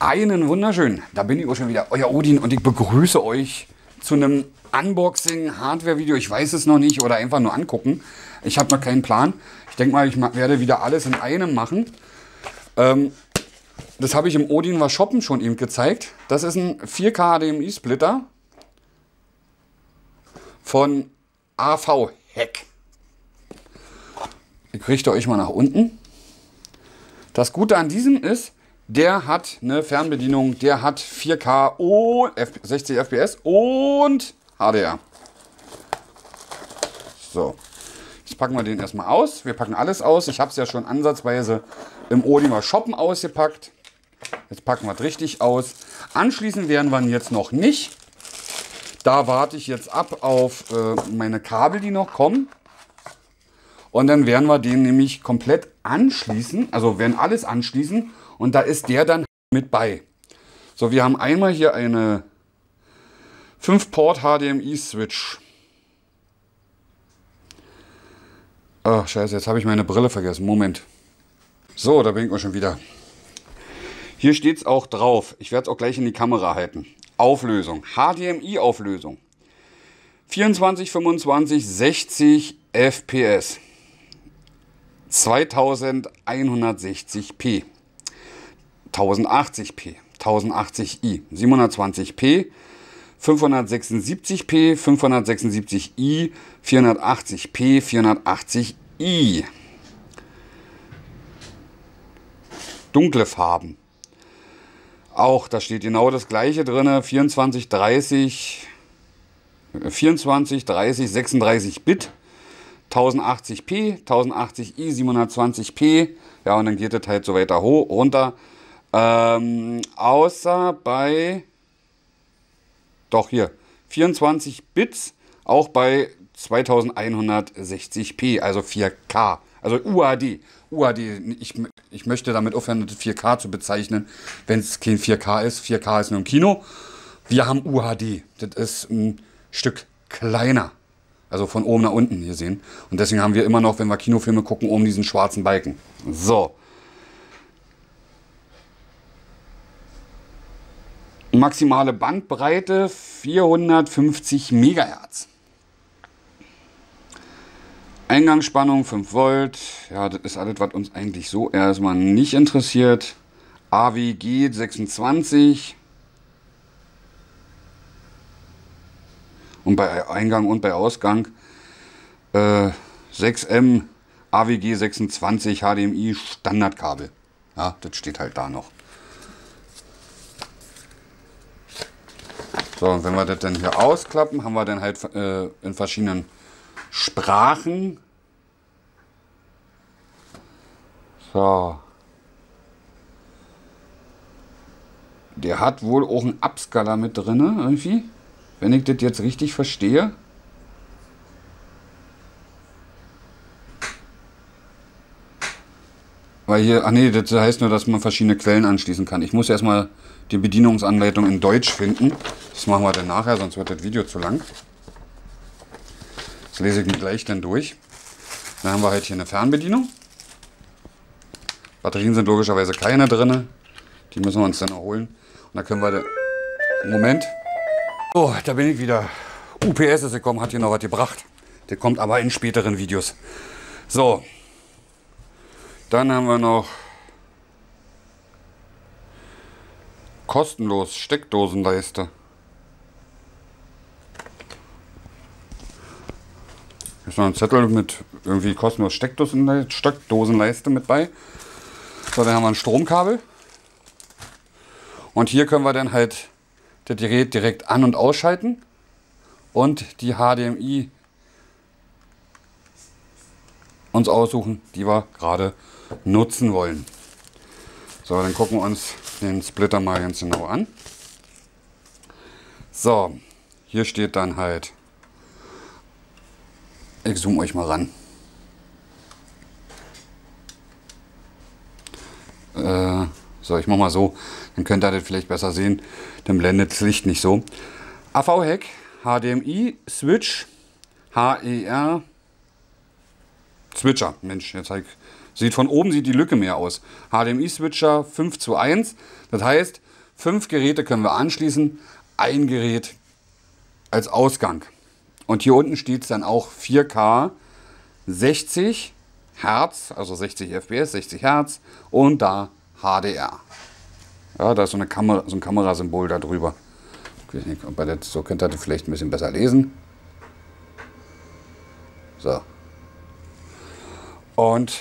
Einen wunderschönen, da bin ich auch schon wieder, euer Odin, und ich begrüße euch zu einem Unboxing-Hardware-Video. Ich weiß es noch nicht, oder einfach nur angucken. Ich habe noch keinen Plan. Ich denke mal, ich werde wieder alles in einem machen. Das habe ich im Odin was shoppen schon eben gezeigt. Das ist ein 4K HDMI-Splitter von AV-Hack. Ich richte euch mal nach unten. Das Gute an diesem ist, der hat eine Fernbedienung, der hat 4K und 60 FPS und HDR. So, jetzt packen wir den erstmal aus. Wir packen alles aus. Ich habe es ja schon ansatzweise im Odin shoppen ausgepackt. Jetzt packen wir es richtig aus. Anschließend werden wir ihn jetzt noch nicht. Da warte ich jetzt ab auf meine Kabel, die noch kommen. Und dann werden wir den nämlich komplett anschließen. Also werden alles anschließen. Und da ist der dann mit bei. So, wir haben einmal hier eine 5-Port HDMI-Switch. Ach, scheiße, jetzt habe ich meine Brille vergessen. Moment. So, da bin ich auch schon wieder. Hier steht es auch drauf. Ich werde es auch gleich in die Kamera halten. Auflösung. HDMI-Auflösung. 24, 25, 60 FPS. 2160p. 1080p, 1080i, 720p, 576p, 576i, 480p, 480i. Dunkle Farben. Auch, da steht genau das gleiche drin, 24, 30, 36 Bit, 1080p, 1080i, 720p, ja, und dann geht es halt so weiter hoch, runter. Außer bei, doch hier, 24 Bits, auch bei 2160p, also 4K, also UHD. UHD, ich möchte damit aufhören, das 4K zu bezeichnen, wenn es kein 4K ist. 4K ist nur im Kino. Wir haben UHD, das ist ein Stück kleiner, also von oben nach unten hier sehen. Und deswegen haben wir immer noch, wenn wir Kinofilme gucken, oben diesen schwarzen Balken. So. Maximale Bandbreite 450 MHz. Eingangsspannung 5 Volt. Ja, das ist alles, was uns eigentlich so erstmal nicht interessiert. AWG 26. Und bei Eingang und bei Ausgang 6M AWG 26 HDMI Standardkabel. Ja, das steht halt da noch. So, und wenn wir das dann hier ausklappen, haben wir dann halt in verschiedenen Sprachen. So. Der hat wohl auch einen Upscaler mit drin, irgendwie. Wenn ich das jetzt richtig verstehe. Weil hier, ach nee, das heißt nur, dass man verschiedene Quellen anschließen kann. Ich muss erstmal die Bedienungsanleitung in Deutsch finden. Das machen wir dann nachher, sonst wird das Video zu lang. Das lese ich mir gleich dann durch. Dann haben wir halt hier eine Fernbedienung. Batterien sind logischerweise keine drin. Die müssen wir uns dann erholen. Und dann können wir da. Moment. Oh, da bin ich wieder. UPS ist gekommen, hat hier noch was gebracht. Der kommt aber in späteren Videos. So. Dann haben wir noch kostenlos Steckdosenleiste. Hier ist noch ein Zettel mit irgendwie kostenlos Steckdosenleiste mit bei. So, dann haben wir ein Stromkabel. Und hier können wir dann halt das Gerät direkt an- und ausschalten. Und die HDMI uns aussuchen, die wir gerade nutzen wollen. So, dann gucken wir uns den Splitter mal ganz genau an. So, hier steht dann halt, ich zoome euch mal ran. So, ich mache mal so, dann könnt ihr das vielleicht besser sehen, dann blendet das Licht nicht so. AV-Hack, HDMI, Switch, HER, Switcher. Mensch, jetzt sieht von oben sieht die Lücke mehr aus. HDMI-Switcher 5:1. Das heißt, 5 Geräte können wir anschließen, ein Gerät als Ausgang. Und hier unten steht es dann auch 4K 60 Hertz, also 60 FPS, 60 Hertz und da HDR. Ja, da ist so eine Kamera, so ein Kamerasymbol da drüber. Ich weiß nicht, ob ihr das so könnt ihr das vielleicht ein bisschen besser lesen. So. Und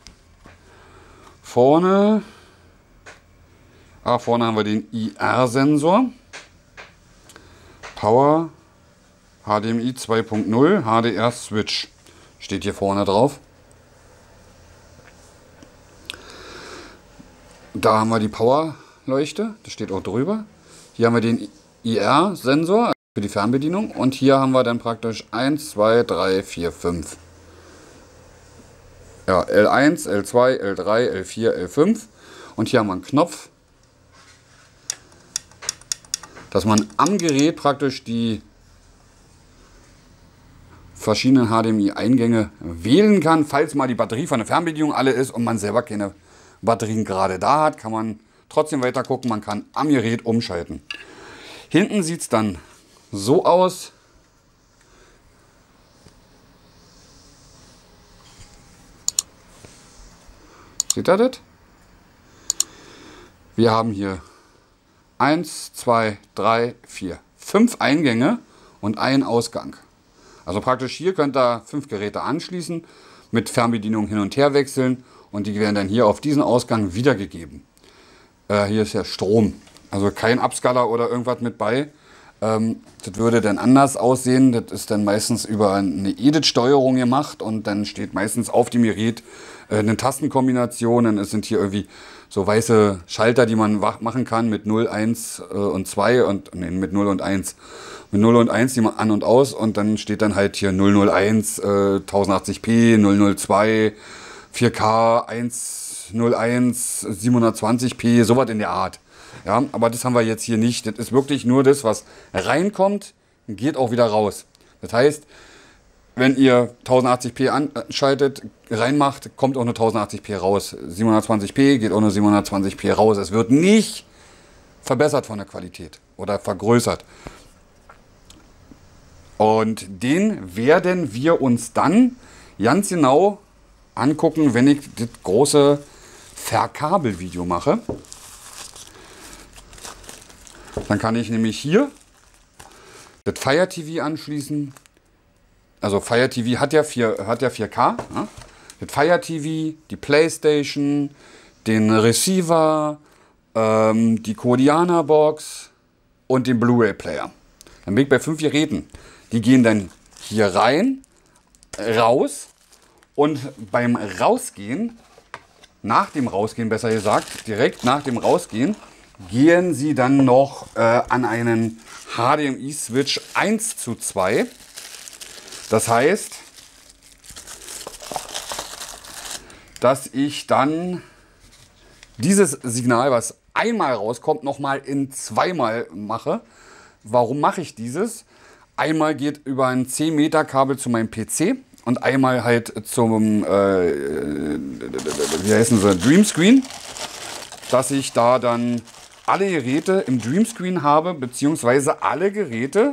vorne haben wir den IR-Sensor. Power HDMI 2.0 HDR Switch steht hier vorne drauf. Da haben wir die Powerleuchte, das steht auch drüber. Hier haben wir den IR-Sensor für die Fernbedienung und hier haben wir dann praktisch 1, 2, 3, 4, 5. Ja, L1, L2, L3, L4, L5 und hier haben wir einen Knopf, dass man am Gerät praktisch die verschiedenen HDMI-Eingänge wählen kann. Falls mal die Batterie von der Fernbedienung alle ist und man selber keine Batterien gerade da hat, kann man trotzdem weiter gucken. Man kann am Gerät umschalten. Hinten sieht es dann so aus. Seht ihr das? Wir haben hier 1, 2, 3, 4, 5 Eingänge und einen Ausgang. Also praktisch hier könnt ihr 5 Geräte anschließen, mit Fernbedienung hin und her wechseln und die werden dann hier auf diesen Ausgang wiedergegeben. Hier ist ja Strom, also kein Upscaler oder irgendwas mit bei. Das würde dann anders aussehen. Das ist dann meistens über eine Edit-Steuerung gemacht und dann steht meistens auf dem Gerät eine Tastenkombination. Dann sind hier irgendwie so weiße Schalter, die man machen kann mit 0, 1 und 2 und nee, mit 0 und 1. Mit 0 und 1 die man an und aus und dann steht dann halt hier 001, 1080p, 002, 4K, 101, 720p, sowas in der Art. Ja, aber das haben wir jetzt hier nicht. Das ist wirklich nur das, was reinkommt, geht auch wieder raus. Das heißt, wenn ihr 1080p anschaltet, reinmacht, kommt auch eine 1080p raus. 720p geht auch eine 720p raus. Es wird nicht verbessert von der Qualität oder vergrößert. Und den werden wir uns dann ganz genau angucken, wenn ich das große Verkabelvideo mache. Dann kann ich nämlich hier das Fire TV anschließen. Also Fire TV hat ja 4K. Ja? Das Fire TV, die Playstation, den Receiver, die Kodiana Box und den Blu-ray Player. Dann bin ich bei 5 Geräten. Die gehen dann hier rein, raus und beim Rausgehen, nach dem Rausgehen besser gesagt, direkt nach dem Rausgehen, gehen sie dann noch an einen HDMI-Switch 1:2. Das heißt, dass ich dann dieses Signal, was einmal rauskommt, nochmal in zweimal mache. Warum mache ich dieses? Einmal geht über ein 10 Meter Kabel zu meinem PC und einmal halt zum wie heißen sie? Dreamscreen, dass ich da dann alle Geräte im Dreamscreen habe, beziehungsweise alle Geräte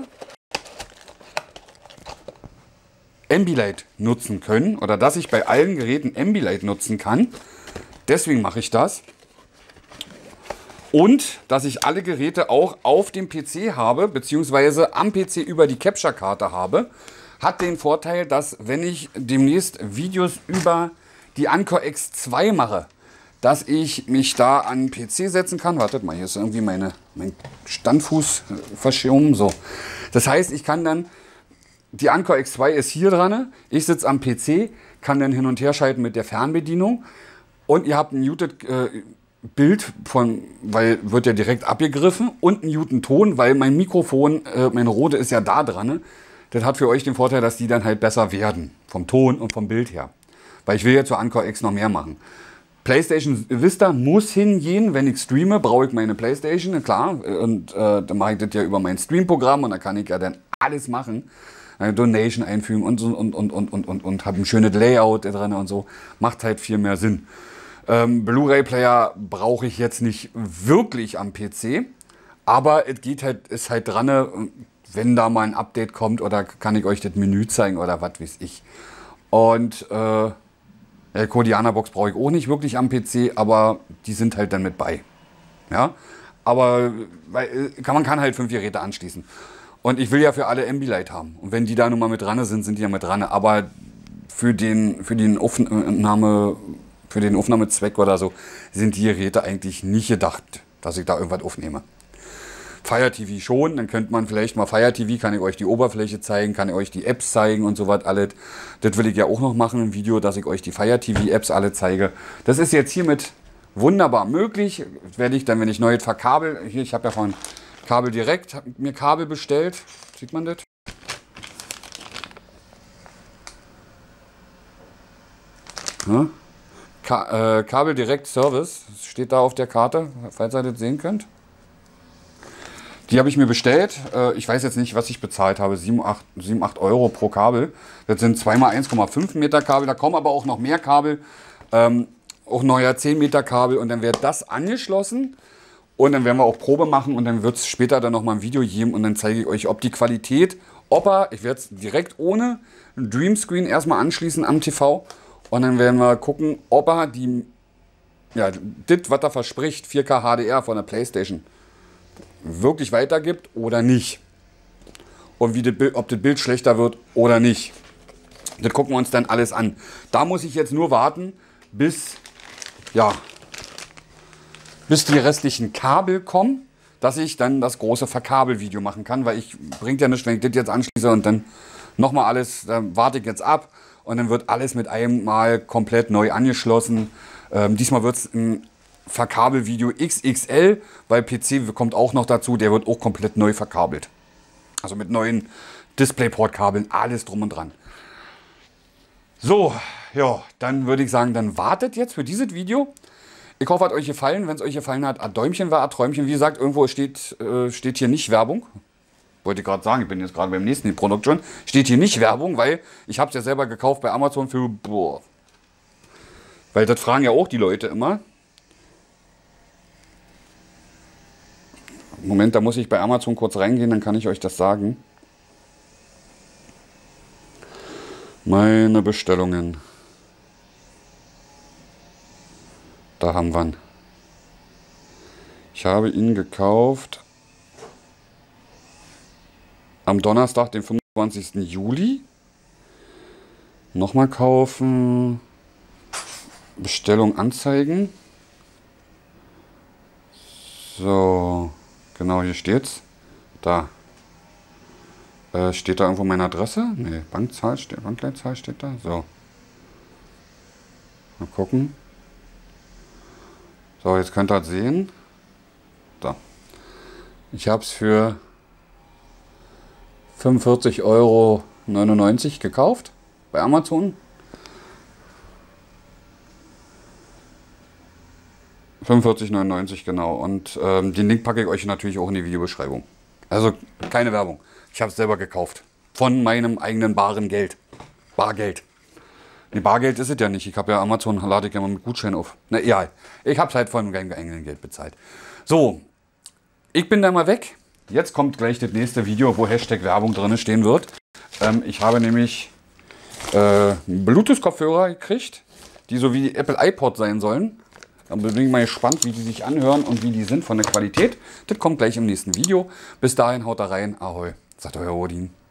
Ambilight nutzen können oder dass ich bei allen Geräten Ambilight nutzen kann. Deswegen mache ich das. Und dass ich alle Geräte auch auf dem PC habe, beziehungsweise am PC über die Capture-Karte habe, hat den Vorteil, dass wenn ich demnächst Videos über die Anker X2 mache, dass ich mich da an den PC setzen kann. Wartet mal, hier ist irgendwie mein Standfuß verschoben. So. Das heißt, ich kann dann, die Anker X2 ist hier dran, ich sitze am PC, kann dann hin und her schalten mit der Fernbedienung und ihr habt ein muted Bild weil wird ja direkt abgegriffen und einen guten Ton, weil mein Mikrofon, meine Rode ist ja da dran. Das hat für euch den Vorteil, dass die dann halt besser werden, vom Ton und vom Bild her. Weil ich will ja zur Anker X noch mehr machen. PlayStation Vista muss hingehen, wenn ich streame, brauche ich meine PlayStation, klar. Und dann mache ich das ja über mein Stream-Programm und da kann ich ja dann alles machen. Eine Donation einfügen und habe ein schönes Layout dran und so. Macht halt viel mehr Sinn. Blu-ray-Player brauche ich jetzt nicht wirklich am PC. Aber es geht halt, ist halt dran, wenn da mal ein Update kommt oder kann ich euch das Menü zeigen oder was weiß ich. Und Kodiana-Box brauche ich auch nicht wirklich am PC, aber die sind halt dann mit bei. Ja, aber man kann halt 5 Geräte anschließen. Und ich will ja für alle Ambilight haben. Und wenn die da nun mal mit dran sind, sind die ja mit dran. Aber für den Aufnahmezweck oder so sind die Geräte eigentlich nicht gedacht, dass ich da irgendwas aufnehme. Fire TV schon, dann könnte man vielleicht mal Fire TV, kann ich euch die Oberfläche zeigen, kann ich euch die Apps zeigen und so was alles. Das will ich ja auch noch machen im Video, dass ich euch die Fire TV Apps alle zeige. Das ist jetzt hiermit wunderbar möglich. Werde ich dann, wenn ich neu verkabel, hier, ich habe ja von Kabel direkt mir Kabel bestellt. Sieht man das? Ja. Kabel Direct Service, das steht da auf der Karte, falls ihr das sehen könnt. Die habe ich mir bestellt. Ich weiß jetzt nicht, was ich bezahlt habe. 7, 8 Euro pro Kabel. Das sind 2x1,5 Meter Kabel. Da kommen aber auch noch mehr Kabel. Auch neuer 10 Meter Kabel. Und dann wird das angeschlossen. Und dann werden wir auch Probe machen. Und dann wird es später dann noch mal ein Video geben. Und dann zeige ich euch, ob die Qualität, ich werde es direkt ohne Dreamscreen erstmal anschließen am TV. Und dann werden wir gucken, ob er das, was er verspricht, 4K HDR von der PlayStation, wirklich weitergibt oder nicht. Und ob das Bild schlechter wird oder nicht. Das gucken wir uns dann alles an. Da muss ich jetzt nur warten, bis die restlichen Kabel kommen, dass ich dann das große Verkabelvideo machen kann, weil bringt ja nichts, wenn ich das jetzt anschließe und dann nochmal alles, dann warte ich jetzt ab und dann wird alles mit einem Mal komplett neu angeschlossen. Diesmal wird es ein Verkabelvideo XXL, weil PC kommt auch noch dazu, der wird auch komplett neu verkabelt. Also mit neuen DisplayPort-Kabeln, alles drum und dran. So, ja, dann würde ich sagen, dann wartet jetzt für dieses Video. Ich hoffe, hat euch gefallen. Wenn es euch gefallen hat, ein Däumchen war ein Träumchen. Wie gesagt, irgendwo steht hier nicht Werbung. Wollte ich gerade sagen, ich bin jetzt gerade beim nächsten Produkt schon. Steht hier nicht Werbung, weil ich habe es ja selber gekauft bei Amazon für, weil das fragen ja auch die Leute immer. Moment, da muss ich bei Amazon kurz reingehen, dann kann ich euch das sagen. Meine Bestellungen. Da haben wir ihn. Ich habe ihn gekauft am Donnerstag, den 25. Juli. Nochmal kaufen. Bestellung anzeigen. So. Genau, hier steht's. Da. Steht da irgendwo meine Adresse? Ne, Bankleitzahl steht da. So. Mal gucken. So, jetzt könnt ihr das sehen. Da. Ich habe es für 45,99 Euro gekauft bei Amazon. 45,99 genau. Und den Link packe ich euch natürlich auch in die Videobeschreibung. Also keine Werbung. Ich habe es selber gekauft. Von meinem eigenen baren Geld. Bargeld. Ne, Bargeld ist es ja nicht. Ich habe ja Amazon, lade ich ja mal mit Gutschein auf. Na egal. Ich habe es halt von meinem eigenen Geld bezahlt. So. Ich bin da mal weg. Jetzt kommt gleich das nächste Video, wo Hashtag Werbung drin stehen wird. Ich habe nämlich Bluetooth-Kopfhörer gekriegt, die so wie die Apple iPod sein sollen. Da bin ich mal gespannt, wie die sich anhören und wie die sind von der Qualität. Das kommt gleich im nächsten Video. Bis dahin haut da rein. Ahoi, sagt euer Odin.